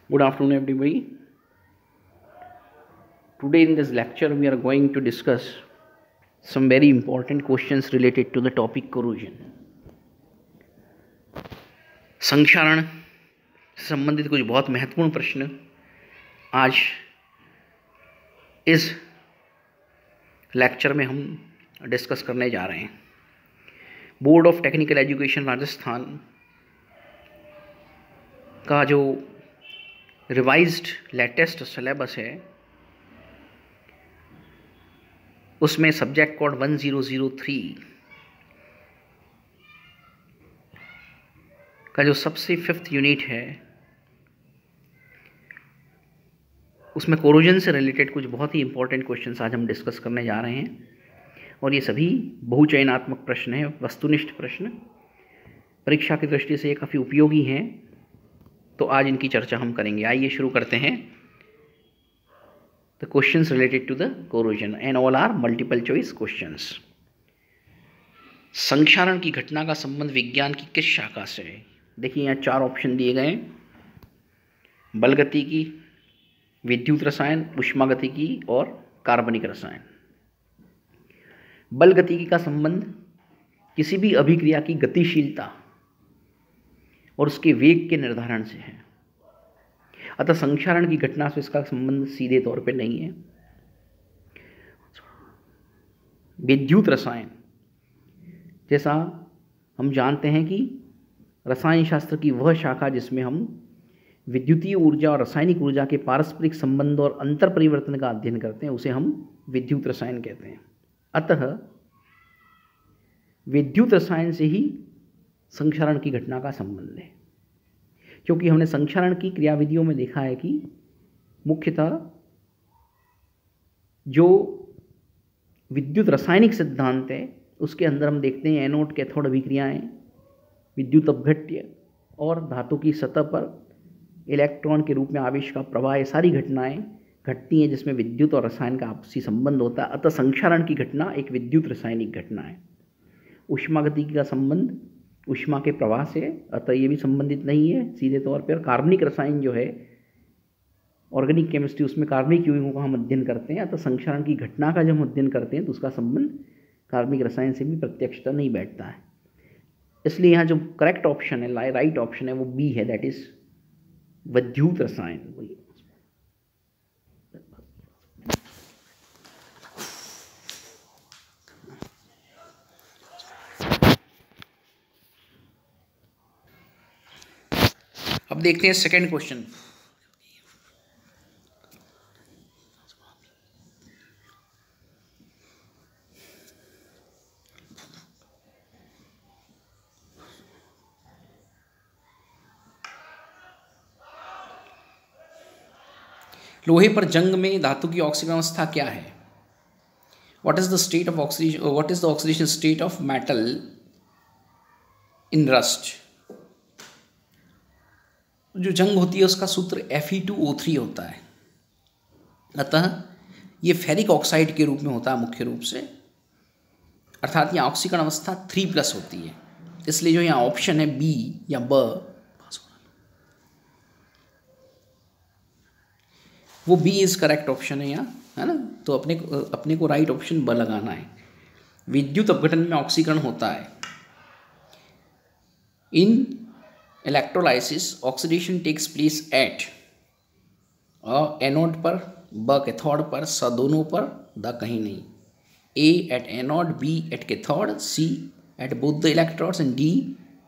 Good afternoon, everybody. Today in this lecture, we are going to discuss some very important questions related to the topic corrosion. संक्षारण से संबंधित कुछ बहुत महत्वपूर्ण प्रश्न आज इस लेक्चर में हम डिस्कस करने जा रहे हैं। Board of technical education Rajasthan का जो रिवाइज्ड लेटेस्ट सिलेबस है उसमें सब्जेक्ट कोड 1003 का जो सबसे 5th यूनिट है उसमें कोरोजन से रिलेटेड कुछ बहुत ही इंपॉर्टेंट क्वेश्चंस आज हम डिस्कस करने जा रहे हैं और ये सभी बहुचयनात्मक प्रश्न हैं, वस्तुनिष्ठ प्रश्न, परीक्षा की दृष्टि से ये काफ़ी उपयोगी हैं। तो आज इनकी चर्चा हम करेंगे। आइए शुरू करते हैं। The questions related to the corrosion and all are multiple choice questions. संक्षारण की घटना का संबंध विज्ञान की किस शाखा से है? देखिए यहाँ 4 ऑप्शन दिए गए हैं। बलगतिकी, विद्युत रसायन, ऊष्मागतिकी और कार्बनिक रसायन। बलगतिकी का संबंध किसी भी अभिक्रिया की गतिशीलता और उसके वेग के निर्धारण से है, अतः संक्षारण की घटना से इसका संबंध सीधे तौर पे नहीं है। विद्युत रसायन, जैसा हम जानते हैं कि रसायन शास्त्र की वह शाखा जिसमें हम विद्युतीय ऊर्जा और रासायनिक ऊर्जा के पारस्परिक संबंध और अंतर परिवर्तन का अध्ययन करते हैं, उसे हम विद्युत रसायन कहते हैं। अतः विद्युत रसायन से ही संक्षारण की घटना का संबंध है, क्योंकि हमने संक्षारण की क्रियाविधियों में देखा है कि मुख्यतः जो विद्युत रासायनिक सिद्धांत है उसके अंदर हम देखते हैं एनोड कैथोड अभिक्रियाएं, विद्युत अपघट्य और धातु की सतह पर इलेक्ट्रॉन के रूप में आवेश का प्रवाह, ये सारी घटनाएं घटती हैं जिसमें विद्युत और रसायन का आपसी संबंध होता है। अतः संक्षारण की घटना एक विद्युत रासायनिक घटना है। ऊष्मागतिकी का संबंध ऊष्मा के प्रवाह से, अतः ये भी संबंधित नहीं है सीधे तौर पर। कार्बनिक रसायन जो है ऑर्गेनिक केमिस्ट्री, उसमें कार्बनिक यौगिकों का हम अध्ययन करते हैं, अतः संक्षारण की घटना का जब हम अध्ययन करते हैं तो उसका संबंध कार्बनिक रसायन से भी प्रत्यक्षता नहीं बैठता है। इसलिए यहाँ जो करेक्ट ऑप्शन है, राइट ऑप्शन है, वो बी है, दैट इज विद्युत रसायन। अब देखते हैं सेकंड क्वेश्चन। लोहे पर जंग में धातु की ऑक्सीकरण अवस्था क्या है? What is the state of oxidation, what is the oxidation state of metal in rust? जो जंग होती है उसका सूत्र Fe2O3 होता है, अतः ये फेरिक ऑक्साइड के रूप में होता है मुख्य रूप से, अर्थात यहाँ ऑक्सीकरण अवस्था 3+ होती है। इसलिए जो यहाँ ऑप्शन है बी या ब, वो बी इज करेक्ट ऑप्शन है यहाँ, है ना। तो अपने को राइट ऑप्शन ब लगाना है। विद्युत अपघटन में ऑक्सीकरण होता है। In electrolysis oxidation takes place at anode पर, ब कैथोड पर, स दोनों पर, द कहीं नहीं। A at anode, B at cathode, C at both the electrodes and D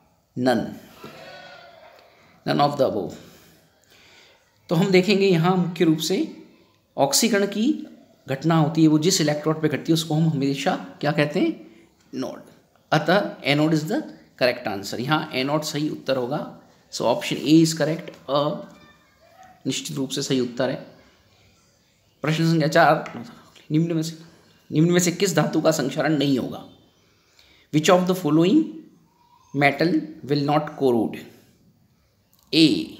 none of the above. तो हम देखेंगे यहाँ मुख्य रूप से ऑक्सीकरण की घटना होती है, वो जिस इलेक्ट्रोड पे घटती है उसको हम हमेशा क्या कहते हैं? नोड। अतः anode is the correct answer. यहाँ एनोड सही उत्तर होगा। So option A is correct. निश्चित रूप से सही उत्तर है। प्रश्न संख्या 4, निम्न में से किस धातु का संक्षारण नहीं होगा? Which of the following metal will not corrode? A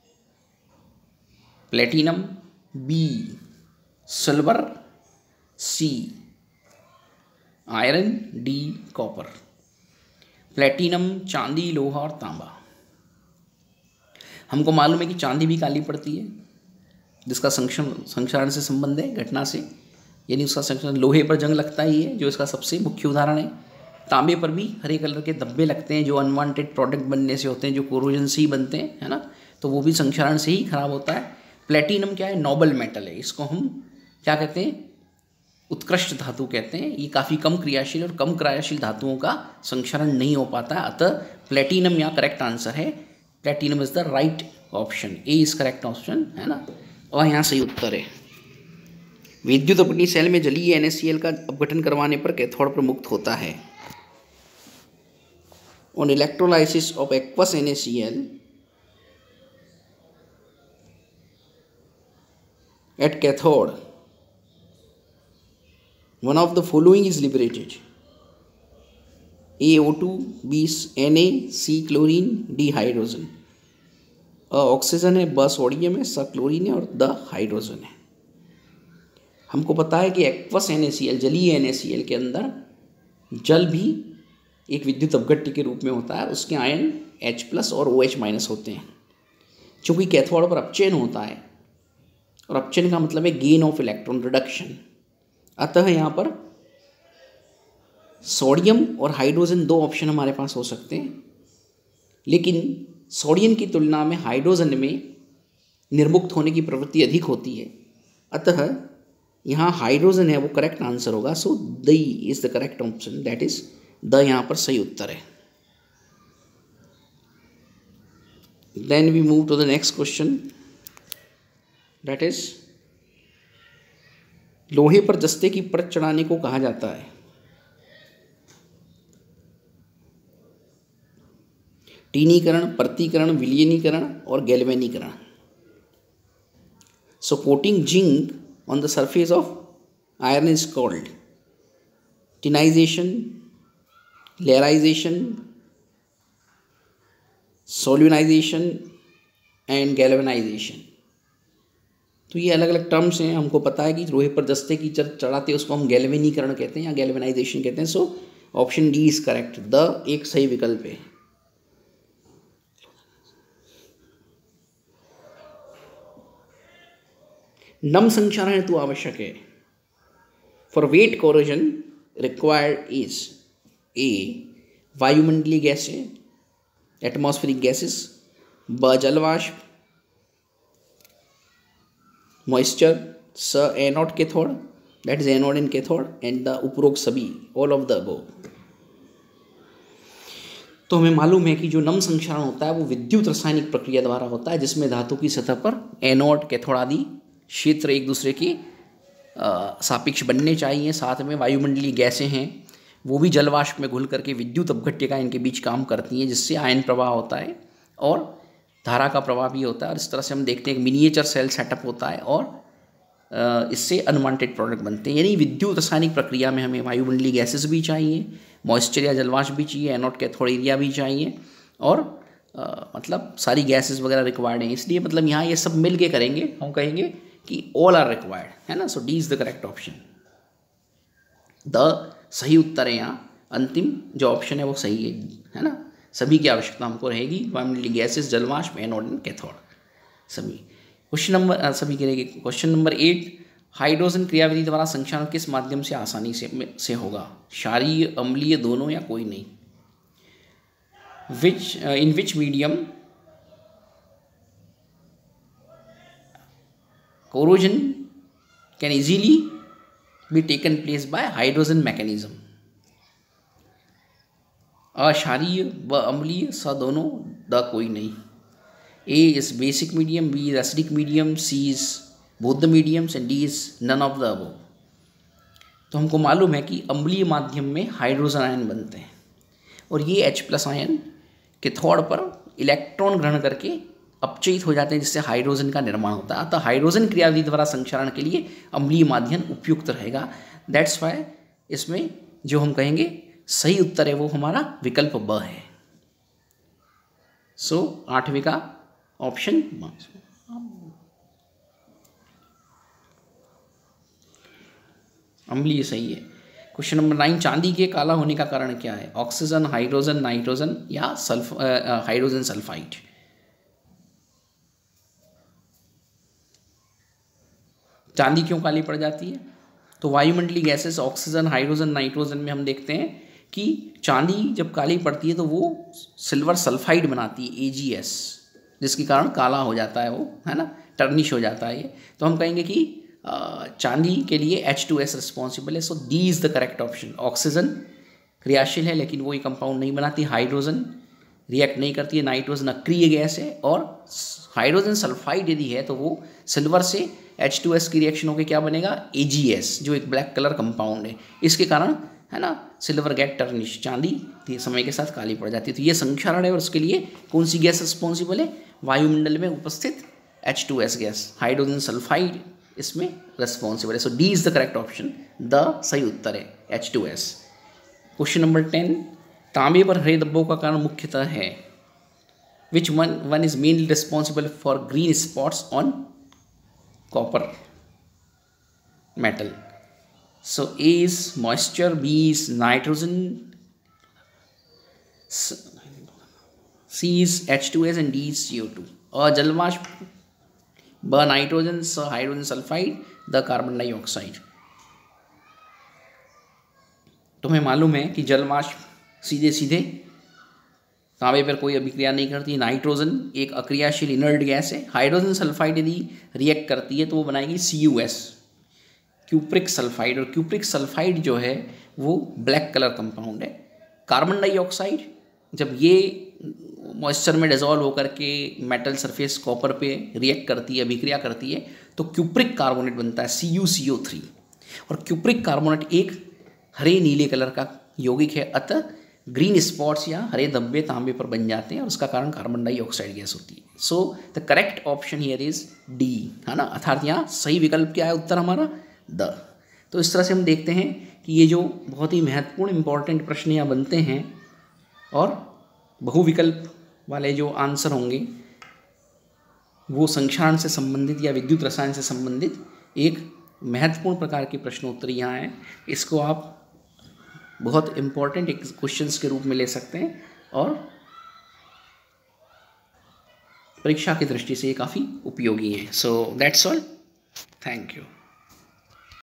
platinum, B silver, C iron, D copper. Platinum चांदी, लोहा और तांबा। हमको मालूम है कि चांदी भी काली पड़ती है, जिसका संक्षारण से संबंध है, घटना से, यानी उसका संक्षारण। लोहे पर जंग लगता ही है, जो इसका सबसे मुख्य उदाहरण है। तांबे पर भी हरे कलर के धब्बे लगते हैं, जो अनवांटेड प्रोडक्ट बनने से होते हैं, जो कोरोजन से ही बनते हैं, है ना, तो वो भी संक्षारण से ही खराब होता है। प्लेटिनम क्या है, नोबल मेटल है, इसको हम क्या कहते हैं, उत्कृष्ट धातु कहते हैं। ये काफ़ी कम क्रियाशील और कम क्रियाशील धातुओं का संक्षारण नहीं हो पाता है, अतः प्लेटिनम यहाँ करेक्ट आंसर है। Platinum is the right option, A is correct option, है ना, और यहाँ सही उत्तर है। विद्युत अपनी सेल में जलीय NaCl का अपघटन करवाने पर कैथोड पर मुक्त होता है। On electrolysis of aqueous NaCl at cathode one of the following is liberated: A O2, B Na, C chlorine, D hydrogen. Oxygen है, ब सोडियम है, स क्लोरीन है और द हाइड्रोजन है। हमको पता है कि एक्वस NaCl, जलीय NaCl के अंदर जल भी एक विद्युत अपघट्य के रूप में होता है, उसके आयन H+ और OH- होते हैं। चूँकि कैथोड पर अपचयन होता है, और अपचयन का मतलब है गेन ऑफ इलेक्ट्रॉन, रिडक्शन, अतः यहाँ पर सोडियम और हाइड्रोजन दो ऑप्शन हमारे पास हो सकते हैं, लेकिन सोडियम की तुलना में हाइड्रोजन में निर्मुक्त होने की प्रवृत्ति अधिक होती है, अतः यहाँ हाइड्रोजन है वो करेक्ट आंसर होगा। So the is the correct option, that is the यहाँ पर सही उत्तर है। Then we move to the next question, that is लोहे पर जस्ते की परत चढ़ाने को कहा जाता है। टीनीकरण, पर्तीकरण, विलयनीकरण और गैल्वेनीकरण। So coating zinc on the surface of iron is called tinization, layerization, solunization and galvanization. तो ये अलग अलग टर्म्स हैं। हमको पता है कि लोहे पर जस्ते की चढ़ाते हैं उसको हम गैल्वेनीकरण कहते हैं या गैल्वेनाइजेशन कहते हैं। So option D is correct, द एक सही विकल्प है। नम संक्षारण हेतु आवश्यक है। For wet corrosion required is A वायुमंडलीय गैसें, एटमॉस्फेरिक गैसेस, ब जलवाष्प, मॉइस्चर, स anode cathode, that is anode in cathode, and द उपरोक्त सभी, ऑल ऑफ द अबव। तो हमें मालूम है कि जो नम संक्षारण होता है वो विद्युत रासायनिक प्रक्रिया द्वारा होता है, जिसमें धातु की सतह पर एनोड, कैथोड आदि क्षेत्र एक दूसरे के सापेक्ष बनने चाहिए। साथ में वायुमंडलीय गैसें हैं, वो भी जलवाष्प में घुल करके विद्युत अपघट्य का इनके बीच काम करती हैं, जिससे आयन प्रवाह होता है और धारा का प्रवाह भी होता है। और इस तरह से हम देखते हैं कि मिनिएचर सेल सेटअप होता है और इससे अनवांटेड प्रोडक्ट बनते हैं। यानी विद्युत रासायनिक प्रक्रिया में हमें वायुमंडलीय गैसेस भी चाहिए, मॉइस्चर या जलवाष्प भी चाहिए, एनोड कैथोड एरिया भी चाहिए, और मतलब सारी गैसेस वगैरह रिक्वायर्ड हैं। इसलिए मतलब यहाँ ये सब मिल के करेंगे, हम कहेंगे कि ऑल आर रिक्वायर्ड, है ना। So D is the correct option, द सही उत्तर है यहाँ। अंतिम जो ऑप्शन है वो सही है ना। सभी की आवश्यकता हमको रहेगी, वायुमंडलीय गैसेस, जलवाष्प, एनोड एंड कैथोड सभी। क्वेश्चन नंबर सभी के रहेगी। क्वेश्चन नंबर 8, हाइड्रोजन क्रियाविधि द्वारा संक्षारण किस माध्यम से आसानी से होगा? क्षारीय, अम्लीय, दोनों या कोई नहीं? In which medium corrosion can easily be taken place by hydrogen mechanism? अक्षारीय, व अम्लीय, स दोनों, द कोई नहीं। A is basic medium, B is acidic medium, C is both the mediums and D is none of the above. तो हमको मालूम है कि अम्लीय माध्यम में हाइड्रोजन आयन बनते हैं और ये H+ आयन कैथोड पर इलेक्ट्रॉन ग्रहण करके अपचयित हो जाते हैं, जिससे हाइड्रोजन का निर्माण होता है। अतः हाइड्रोजन क्रियाविधि द्वारा संक्षारण के लिए अम्लीय माध्यम उपयुक्त रहेगा। दैट्स वाई इसमें जो हम कहेंगे सही उत्तर है वो हमारा विकल्प ब है। सो 8वें का ऑप्शन अम्लीय सही है। क्वेश्चन नंबर 9, चांदी के काला होने का कारण क्या है? ऑक्सीजन, हाइड्रोजन, नाइट्रोजन या हाइड्रोजन सल्फाइड? चांदी क्यों काली पड़ जाती है? तो वायुमंडलीय गैसेस ऑक्सीजन, हाइड्रोजन, नाइट्रोजन में हम देखते हैं कि चांदी जब काली पड़ती है तो वो सिल्वर सल्फाइड बनाती है AgS, जिसके कारण काला हो जाता है वो, है ना, टर्निश हो जाता है ये। तो हम कहेंगे कि चांदी के लिए H2S रिस्पॉन्सिबल है। So D is the correct option. Oxygen क्रियाशील है लेकिन वो ये कंपाउंड नहीं बनाती, हाइड्रोजन रिएक्ट नहीं करती है, नाइट्रोजन अक्रिय गैस है, और हाइड्रोजन सल्फाइड यदि है तो वो सिल्वर से H2S की रिएक्शन होकर क्या बनेगा? AgS, जो एक ब्लैक कलर कंपाउंड है। इसके कारण, है ना, सिल्वर गेट टर्निश, चांदी समय के साथ काली पड़ जाती है। तो ये संक्षारण है और उसके लिए कौन सी गैस रिस्पॉन्सिबल है? वायुमंडल में उपस्थित H2S गैस, हाइड्रोजन सल्फाइड इसमें रिस्पॉन्सिबल है। So D is the correct option, द सही उत्तर है H2S। क्वेश्चन नंबर 10, तांबे पर हरे धब्बों का कारण मुख्यतः है। Which one is mainly responsible for green spots on copper metal? So A is moisture, B is nitrogen, C is H2S and D is CO2. A जलवाष्प, B nitrogen, C hydrogen sulphide, D carbon dioxide. तुम्हें मालूम है कि जलवाष्प सीधे सीधे तांबे पर कोई अभिक्रिया नहीं करती। नाइट्रोजन एक अक्रियाशील इनर्ट गैस है। हाइड्रोजन सल्फाइड यदि रिएक्ट करती है तो वो बनाएगी CuS, क्यूप्रिक सल्फाइड, और क्यूप्रिक सल्फाइड जो है वो ब्लैक कलर कंपाउंड है। कार्बन डाइऑक्साइड जब ये मॉइस्चर में डिजॉल्व होकर के मेटल सरफेस कॉपर पे रिएक्ट करती है, अभिक्रिया करती है, तो क्यूप्रिक कार्बोनेट बनता है CuCO3, और क्यूप्रिक कार्बोनेट एक हरे नीले कलर का यौगिक है। अतः ग्रीन स्पॉट्स या हरे धब्बे तांबे पर बन जाते हैं और उसका कारण कार्बन डाइऑक्साइड गैस होती है। So the correct option here is D, है ना, अर्थात यहाँ सही विकल्प क्या है? उत्तर हमारा द। तो इस तरह से हम देखते हैं कि ये जो बहुत ही महत्वपूर्ण इंपॉर्टेंट प्रश्न यहाँ बनते हैं और बहुविकल्प वाले जो आंसर होंगे वो संक्षारण से संबंधित या विद्युत रसायन से संबंधित एक महत्वपूर्ण प्रकार के प्रश्नोत्तर यहाँ हैं। इसको आप बहुत इम्पॉर्टेंट एक क्वेश्चंस के रूप में ले सकते हैं और परीक्षा की दृष्टि से ये काफ़ी उपयोगी हैं। So that's all, thank you.